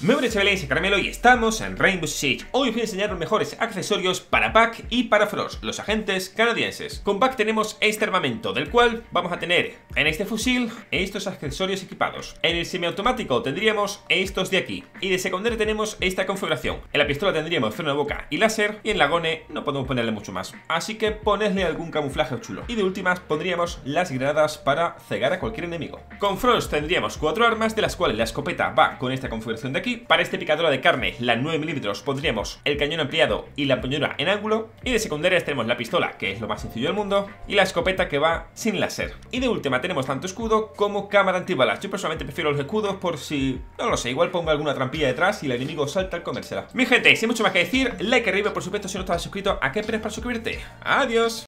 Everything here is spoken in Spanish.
Muy buenas chavales, soy Caramelo y estamos en Rainbow Six. Hoy os voy a enseñar los mejores accesorios para Buck y para Frost, los agentes canadienses. Con Buck tenemos este armamento, del cual vamos a tener en este fusil estos accesorios equipados. En el semiautomático tendríamos estos de aquí. Y de secundario tenemos esta configuración. En la pistola tendríamos freno de boca y láser. Y en la Gone no podemos ponerle mucho más, así que ponedle algún camuflaje chulo. Y de últimas pondríamos las granadas para cegar a cualquier enemigo. Con Frost tendríamos 4 armas, de las cuales la escopeta va con esta configuración de aquí. Para este picadora de carne, la 9mm, pondríamos el cañón ampliado y la empuñadura en ángulo. Y de secundarias tenemos la pistola, que es lo más sencillo del mundo, y la escopeta, que va sin láser. Y de última tenemos tanto escudo como cámara antibalas. Yo personalmente prefiero los escudos por si, no lo sé, igual pongo alguna trampilla detrás y el enemigo salta al comérsela. Mi gente, sin mucho más que decir, like arriba, por supuesto, si no estás suscrito, ¿a qué esperas para suscribirte? Adiós.